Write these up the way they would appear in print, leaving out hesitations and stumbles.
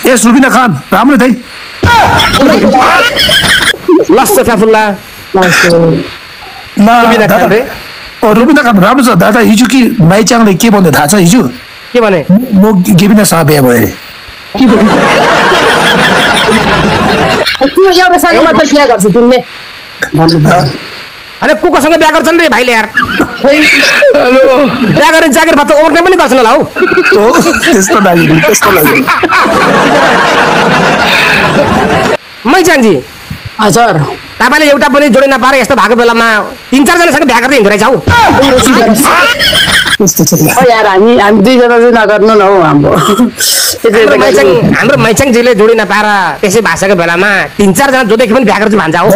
यस रुबिना खान राम्रो थिए लस्स फ्याफुल्ला रुबिना खान राम्रो छ दादा हिजो कि माइचाङले के भन्यो थाहा छ हिजो के भने म गेबिनासँग बिहा भयो अरे कोसँग बिहा गर्छन् रे भाइले यार बिहा गरेर जागिर भात ओर्ने पनि गर्छन् होला हौ त्यस्तो लाग्यो मैचाङजी हजुर तपाईँले एउटा पनि जोडी नपाएर यस्तो भएको बेलामा 3-4 जनासँग बिहा गर्दै हिँड्दो रहेछ हौ यार हामी दुईजना चाहिँ नगर्नु न हौ हाम्रो मैचाङजीले जोडी नपाएर त्यसै भाषाको बेलामा 3-4 जना जोदेखि पनि बिहा गर्छु भन्छ हौ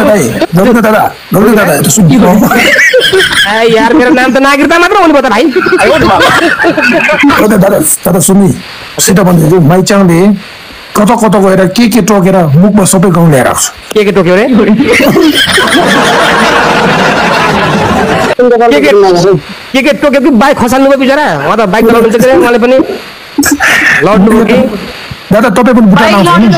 यार मेरो नाम त नागरिकता मात्र हुनु भयो त भाइ दादा सुन्नु सिधा भन्दै मैचाङले कता कता गएर के टोकेर मुखमा सबै गाउँ ल्याएर आउँछ के टोक्यो रे के टोक्यो कि बाइक खसाल्नु भयो बिचरा उहाँ त बाइक चलाउनु चाहिँ उहाँले पनि लड्नु भयो कि दादा तपाईँ पनि भुटान आउँछ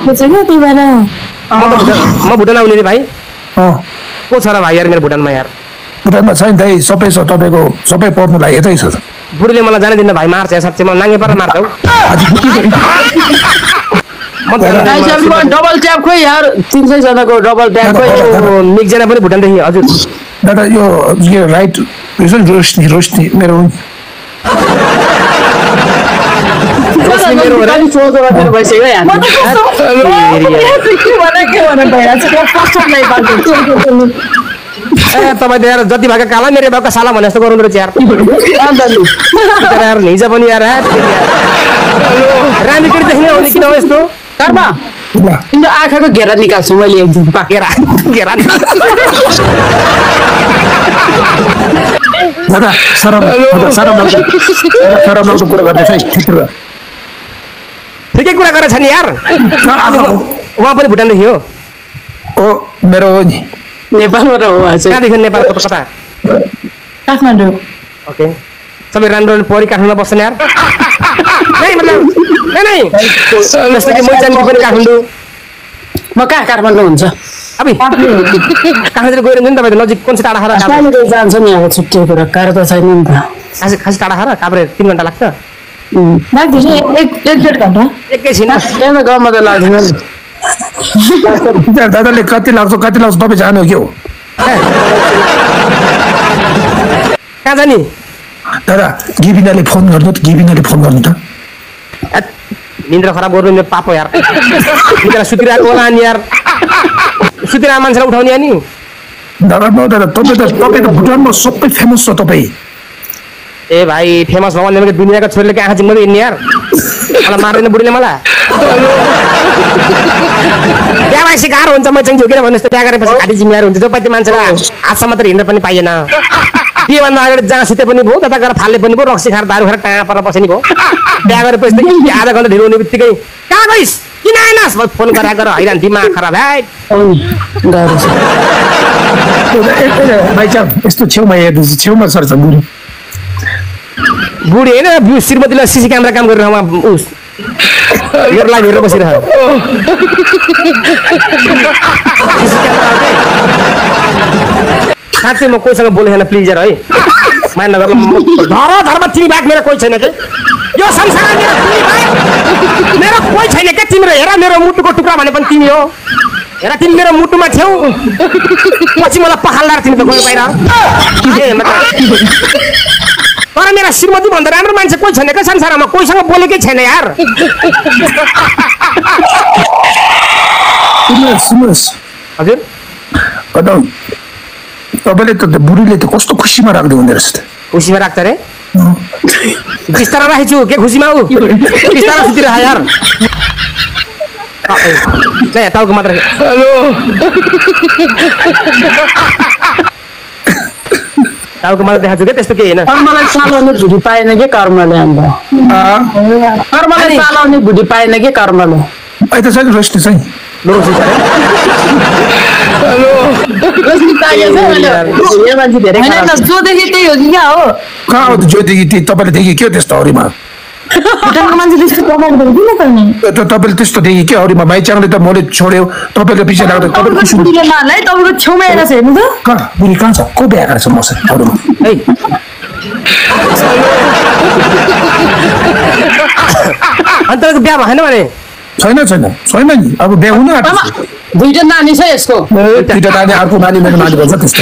म भुटान आउने रे भाइ को छ र भाइ यार मेरो भुटानमा यार भुटानमा छैन दाइ सबै छ तपाईँको सबै पढ्नुलाई यतै छ बुढीले मलाई जाने दिन्न भाइ मार्छ साँच्चै मलाई नाङ्गे पारेर मार्छ हौ डबल ट्याप खोइ यार 300 जनाको डबल ट्याप खोइ एकजना पनि भुटानदेखि हजुर दादा यो राइट रोशनी मेरो तपाईँ यार जति भएको काला मेरो भएको साला भने जस्तो गर्नु रहेछ यार हिजो पनि यार रामी केटी देख्ने हो किन हो यस्तो कर्मा तिम्रो आँखाको घेरा निकाल्छु मैले एक दिन घेरा दादा सरम कुरा गर्दैछ है ठिकै कुरा गरेछ नि यार उहाँ पनि भुटानदेखि हो ओ मेरो हो नि नेपालबाट हो कहाँदेखि नेपालको कता काठमाडौँ ओके सबै राम्रो परि काठमाडौँमा बस्छन् यार नै मतलब नै जस्तो कि मैचाङको पनि काठमाडौँ म कहाँ काठमाडौँ हुन्छ अबि काठमाडौँ गएर हुन्छ नि तपाईँ नजिक कुन चाहिँ टाढा खरा जान्छ नि अब छुट्टै कुरा कार त छैन नि त खासै टाढा खरा काभ्रे 3 घण्टा लाग्छ लाग्दैन एक डेढ घण्टा एकैछिन यहाँ गाउँमा त लाग्दैन नि दादाले कति लाग्छ तपाईँ जानु के हो कहाँ जाने दादा गिबिनाले फोन गर्नु त निन्द्रा खराब गर्नु मेरो पाप हो यार निन्द्रा सुतिरहेको होला नि यार सुतिरहेको मान्छेलाई उठाउने नि दादा तपाईँ त भुटानमा सबै फेमस छ तपाईँ ए भाइ फेमस भयो भने दुनियाँको छोरीले के आँखा जिम्मेवारी हिँड्ने यार मलाई मार्दैन बुढीले मलाई बिहा भएपछि गाह्रो हुन्छ मैचाङ झुकेर भन्नु जस्तो बिहा गरेपछि घाँटी जिम्मेवारी हुन्छ जो कति मान्छेलाई हातसम्म मात्र हिँड्न पनि पाइएन त्योभन्दा अगाडि जहाँ सुते पनि भयो त्यता गएर फाल्ने पनि भयो रक्सी खाएर दारू खाएर टाँगा परेर बस्ने भयो बिहा गरेपछि आधा घन्टा ढिलो हुने बित्तिकै कहाँ गइस् किन आएनस् फोन गरेर हैरान दिमाग खराब है मैचाङ यस्तो छेउमा हेर्दैछु छेउमा सर्छ बुढी होइन श्रीमतीलाई सिसी क्यामेरा काम गरेर उस मेरो लागि हेरेर बसिरह साँच्चै म कोहीसँग बोलेको छैन प्लिज यार है माया नगर धर्म तिमी बाहेक मेरो कोही छैन कि यो संसारमा मेरो कोही छैन क्या तिम्रो हेर मेरो मुटुको टुक्रा भने पनि तिमी हो हेर तिमी मेरो मुटुमा छेउ पछि मलाई पखाल्दार तिमी त गयो बाहिर तर मेरा श्रीमती भन्दा राम्रो मान्छे कोही छैन क्या संसारमा कोहीसँग बोलेकै छैन यार हजुर तपाईँले त बुढीले त कस्तो खुसीमा राख्दै हुँदो रहेछ त खुसीमा राख्छ रे बिस्तारा राखेछु के खुसीमा हो बिस्तारा सुतिरह यार टाउको मात्र टाउको मात्र देखाएको छु क्या त्यस्तो केही होइन कर्मलाई चालाउने भुटी पाएन कि कर्मले अन्त कर्मलाई चालाउने भुटी पाएन कि कर्मले अहिले त छैन रोशनी चाहिँ जोदेखि त्यही हो कि क्या हो कहाँ हो जोदेखि त्यही तपाईँले देखेँ के हो त्यस्तो अरूमा भुटानको मान्छे त्यस्तो प्रभाव किन गर्ने तपाईँले त्यस्तो देखेँ कि अरूमा माइचाङले त मैले छोड्यो तपाईँले पछि लाग्दा तपाईँले खुसी बुढीले मालाई तपाईँको छेउमा हेरेर छ हेर्नु त कहाँ बुढी कहाँ छ को बिहा गरेछ मसँग अरूमा है अन्त बिहा भएन भने छैन नि अब बिहा हुनु आँट्यो दुईटा नानी छ यसको दुईटा नानी अर्को नानी मेरो नानी भन्छ त्यस्तो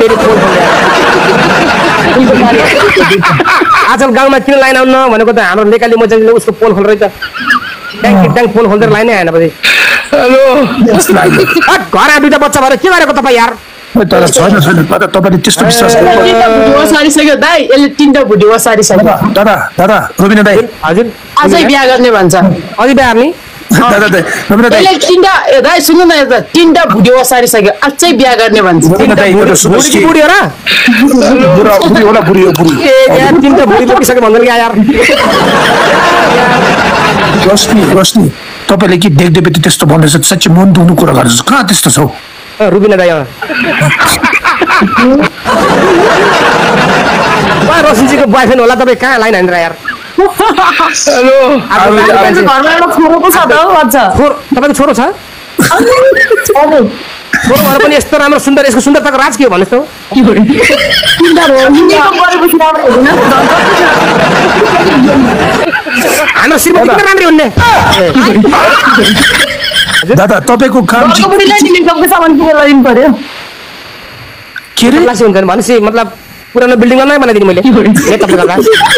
आजकल गाउँमा किन लाइन आउनु भनेको त हाम्रो नेपाली मजाले उसको पोल खोलेर त ट्याङ पोल खोलेर लाइनै आएन पछि घर दुईटा बच्चा भएर के गरेको तपाईँ यार तर छैन तपाईँले त्यस्तो विश्वास सारिसक्यो दाइ यसले 3टा भुटी सारिसक्यो दादा रविना दाइ हजुर अझै बिहा गर्ने भन्छ अझै बिहा गर्ने दादा रविना दाइ यसले 3टा दाइ सुन्नु न यता 3टा भुटी सारिसक्यो अझै बिहा गर्ने भन्छ रविना दाइ एउटा सुन्नुहोस् कि बुढी हो र बुढी होला बुढी हो बुढी ए यार 3टा भुडी बोकिसक्यो भन्दैन क्या यार रोशनी तपाईँले कि देख्दै बेति त्यस्तो भन्दैछ साँच्चै मन दुख्नु कुरा गर्दैछ कहाँ त्यस्तो छ रुबिना दाइ रोशनजीको बोयफ्रेन्ड होला तपाईँ कहाँ लाइन हानेर यार घरमा एउटा छोरो पो छ त बच्चा तपाईँको छोरो छ छोरो भएर पनि यस्तो राम्रो सुन्दर यसको सुन्दरताको राज के हो भन्नुहोस् त हाम्रो श्रीमती किन राम्री हुने दादा तपाईँको काम सामान किनेर लगिनु पर्यो के रे क्लास हुन्छ भनेपछि मतलब पुरानो बिल्डिङमा नै बनाइदिनु मैले मेकअपले गर्दा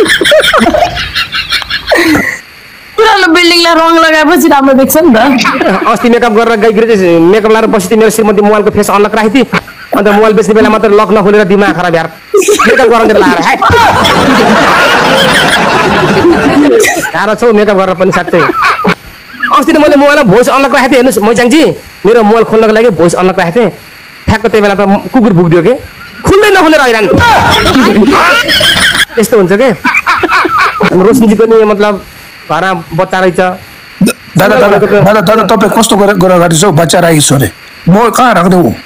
पुरानो बिल्डिङलाई रङ लगाएपछि राम्रो देख्छ नि त अस्ति मेकअप गरेर गइगिरे मेकअप लाएर बसी मेरो श्रीमती मोबाइलको फेस अनलक राखिथी अन्त मोबाइल बेच्ने बेला मात्र लक नखोलेर दिमाग खराब यार मेकअप गराउँदै लाएर गाह्रो छौ मेकअप गरेर पनि साँच्चै अस्ति त मैले मोबाइलमा भोइस अनलक राखेको थिएँ हेर्नुहोस् मैचाङजी मेरो मोबाइल खोल्नको लागि भोइस अनलक राखेको थिएँ ठ्याक्क त्यही बेला त कुकुर भुक्दियो कि खुल्दै नखुलेर आइरहनु यस्तो हुन्छ के रोशनीजीको नि मतलब घरमा बच्चा रहेछ दादा तपाईँ कस्तो गरेर गर्दैछ बच्चा राखिस् अरे म कहाँ राख्दै हो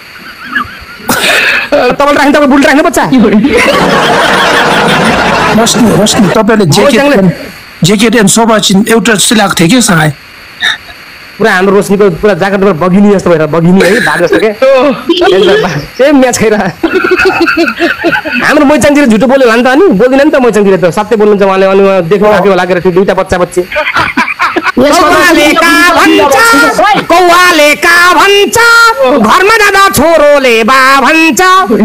तपाईँले राख्नु तपाईँ बुढी राख्नु बच्चा रोशनी तपाईँले ज्याकेट एन्ड सोफा एउटा सिलाएको थियो कि सँगै पुरा हाम्रो रोशनीको पुरा ज्याकेट बगिनी जस्तो भएर बगिनी है भाग जस्तो के सेम म्याच खाइरह हाम्रो मैचाङतिर झुटो बोल्यो होला नि त अनि बोल्दिन नि त मैचाङतिर त सत्य बोल्नुहुन्छ उहाँले अनि देख्नु लाग्यो लागेर त्यो दुईटा बच्चा बच्ची कौवाले का भन्छ घरमा जाँदा छोरोले बा भन्छ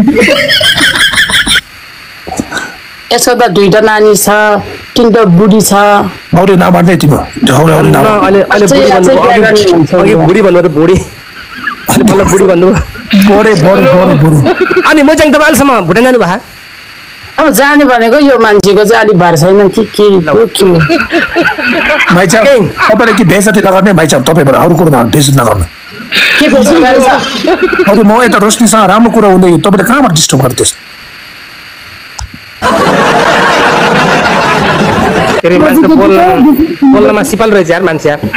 यसको त 2टा नानी छ 3टा बुढी छ औरे नभन्दै तिम्रो अहिले बुढी भन्नु त बुढी मलाई बुढी भन्नु अनि मैचाङ तपाईँ अहिलेसम्म भुटान जानु भयो अब जाने भनेको यो मान्छेको चाहिँ अलिक भार छैन के माइचाङ तपाईँले कि बेइज्जती नगर्ने माइचाङ तपाईँबाट अरू कुरो बेइज्जती नगर्नु के अरू म यता रोशनीसँग राम्रो कुरा हुँदै तपाईँले कहाँबाट डिस्टर्ब गर्दैछ बोल्नमा सिपाल रहेछ यार मान्छे यार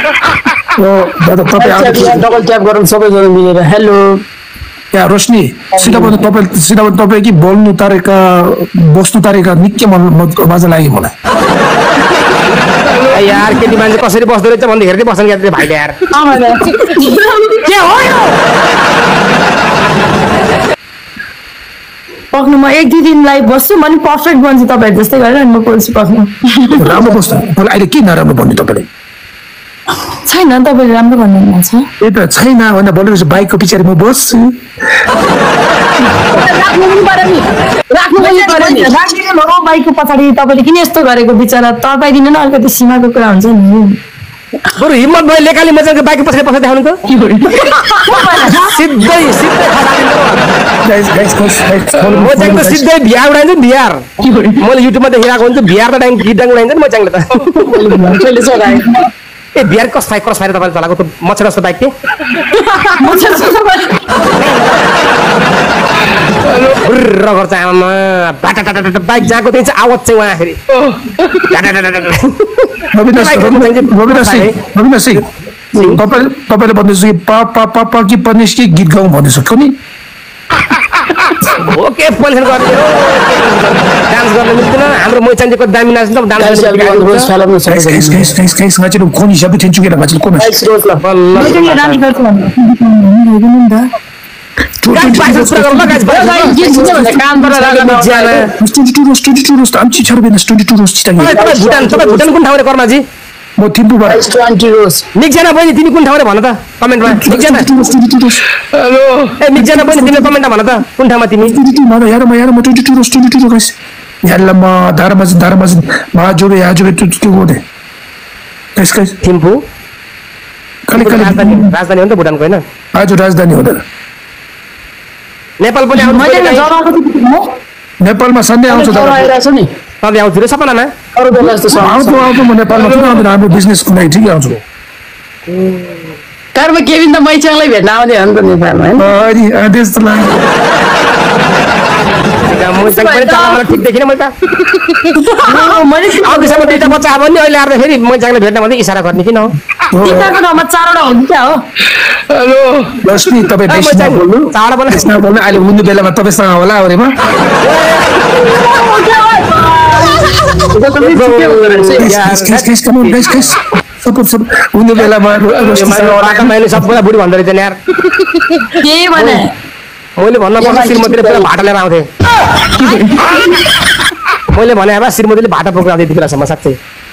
डबल ट्याप गरौँ सबैजना मिलेर हेलो या रोशनी सिधा भन्नु तपाईँ कि बोल्नु तरिका बस्नु तरिका निकै मजा लाग्यो मलाई यार केटी मान्छे कसरी बस्दो रहेछ भन्दै हेर्दै बस्छन् क्या भाइले यार के हो यो पक्नु म 1-2 दिन लाइभ बस्छु म नि पर्फेक्ट बन्छु तपाईहरु जस्तै गरेर अनि म बोल्छु पक्नु राम्रो बस्नु अहिले के नराम्रो भन्नु तपाईले छैन तपाईले राम्रो भन्नुहुन्छ ए त छैन भन्दा बोलेको बाइकको पछाडी म बस्छु राख्नु बाइकको पछाडी तपाईले किन यस्तो गरेको बिचरा तपाईदिन न अलिकति सीमाको कुरा हुन्छ नि बरु हिम्मत भयो लेकाली मजाको बाइकको पछाडी पछाडी देखाउनु त सिधै म चाहिँ सिधै बिहार उडाइन्छ बिहार मैले युट्युबमा देखिरहेको हुन्छ बिहार त गीत डाङ उडाइन्छ नि म चाहिँ त ए बिहार क्रस फायर तपाईँले चलाएको त मच्छर जस्तो बाइक के गर्छ आमामा बाटा बाइक जहाँको त्यही चाहिँ आवाज चाहिँ उहाँ फेरि तपाईँले भन्दैछ कि पा कि पनिस कि गीत गाउँ भन्दैछ नि ओके पोलिसन गर्ने हो डान्स गर्न मिल्दैन हाम्रो मोइचाङको दामी नाच्छ त dance guys ngaji lu koni shabu tenchu kena ngaji kona मैले रानी गर्छु भन्नु studio roast amchi charbena studio roast chitang Bhutan कुन ठाउँले कर्माजी mo timbu ba 20 रोज निकजना बहिनी तिमी कुन ठाउँले भन त कमेन्टमा निकजना hello ए निकजना बहिनी तिमीले कमेन्टमा भन त कुन ठाउँमा तिमी mana yara ma 22 roast guys yalla ma dharma ma jore ya jore tu gode guys Thimphu kali राजधानी हो नि त भुटानको हैन आज राजधानी हुँदैन नेपाल पनि आउनु मैले पर्यो जराको म नेपालमा सधैँ आउँछ आइरहेछ नि सधैँ आउँछु रे सपनामा अरू बेला जस्तो छ आउँछु म नेपालमा किन आउँदैन हाम्रो बिजनेसको लागि ठिकै आउँछु कारमा केविन त मैचाङलाई भेट्न आउँदै हो नि त नेपालमा हैन अनि त्यस्तो लाग्यो मोइचाङ पनि चलाउन ठिक देखिन मैले त मैले आउँदैसम्म दुईटा बच्चा अब नि अहिले आएर फेरि मोइचाङले भेट्न भन्दै इसारा गर्ने किन हो टिकाको ठाउँमा 4 वटा हुन्छ क्या हो हेलो लक्ष्मी तपाईँ बेसी बोल्नु चाडा पनि त्यसमा बोल्नु अहिले हुनु बेलामा तपाईँसँग होला अरेमा हुनु बेलामा मैले सबैलाई बुढी भन्दो रहेछ नि यार के भने मैले भन्न पर्छ श्रीमतीले पुरा भाटा लिएर आउँथे मैले भने अब श्रीमतीले भाटा बोकेर आउँदै यति बेलासम्म साँच्चै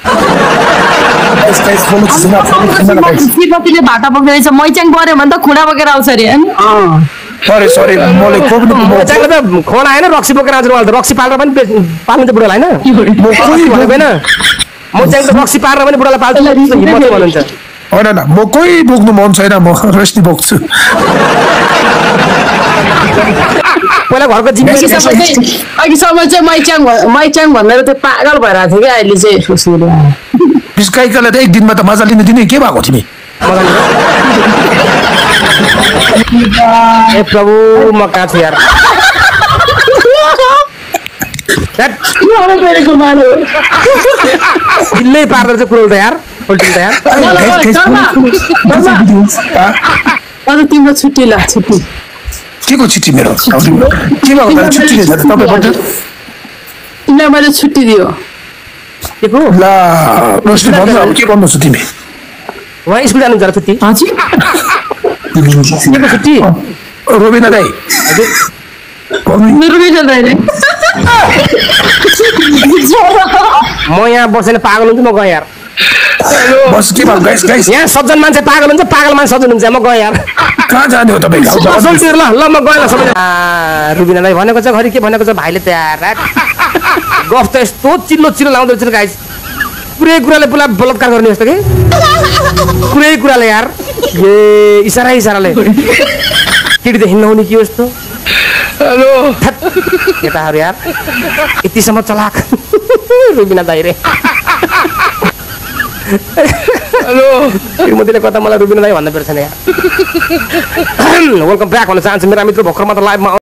श्रीमतीले भाटा बोक्दै रहेछ मैचाङ पऱ्यो भने त खुडा बोकेर आउँछ अरे होइन सरी मैले खोप्नु मोइचाङले त खोला होइन रक्सी बोकेर आउँछ उहाँले त रक्सी पालेर पनि पाल्नु चाहिँ बुढालाई होइन भनेको होइन मोइचाङ त रक्सी पारेर पनि बुढालाई पाल्छ हिम्मत भन्नुहुन्छ होइन न म कोही बोक्नु मन छैन म रस्नी बोक्छु पहिला घरको जिम्मेवारी अघिसम्म चाहिँ मैचाङ भनेर त्यो पागल भइरहेको थियो क्या अहिले चाहिँ सुशील बिस्काइकालाई त एक दिनमा त मजा लिनु दिने के भएको तिमी ए प्रभु म कहाँ छु यार दिल्लै पार्दो चाहिँ कुरो त यार उल्टिन्छ यार अझ तिम्रो छुट्टी ला छुट्टी के को छुट्टी मेरो के भएको छुट्टी दिएछ तपाईँबाट तिमीलाई मैले छुट्टी दियो के को ल रस्नी भन्नु अब के गर्नु छ तिमी उहाँ स्कुल जानुहुन्छ र छुट्टी के को छुट्टी रोबिना दाइ मेरो बिजन दाइले म यहाँ बसेर पागल हुन्छु म गएँ यार बस के भयो गाइस यहाँ सज्जन मान्छे पागल हुन्छ पागल मान्छे सज्जन हुन्छ म गएँ यार कहाँ जाने हो तपाईँ ल म गएँ ल सबै रुबिनालाई भनेको छ घरि के भनेको छ भाइले त यार गफ त यस्तो चिल्लो लाउँदो रहेछ गाइस पुरै कुराले पुरा बलात्कार गर्ने जस्तो कि पुरै कुराले यार ए इसाराले केटी त हिँड्न हुने के हो यस्तो हेलो केटाहरू यार यतिसम्म चलाक रुबिना दाइ रे हेलो श्रीमतीले कता मलाई रुबिना दाइ भन्न पर्छ नि यार वेलकम ब्याक भन्न चाहन्छु मेरा मित्र भर्खर मात्र लाइभमा